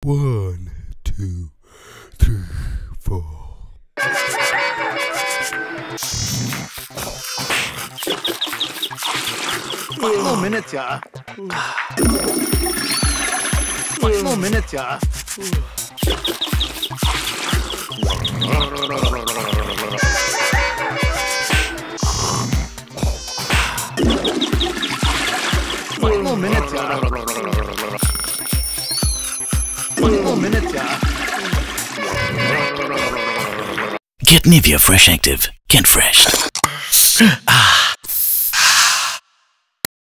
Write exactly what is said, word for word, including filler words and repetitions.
One, two, three, four. Five more minutes, yeah. Five more minutes, yeah. Five more minutes, yeah. Five more minutes, yeah. Get NIVEA Fresh Active. Get fresh. Ah.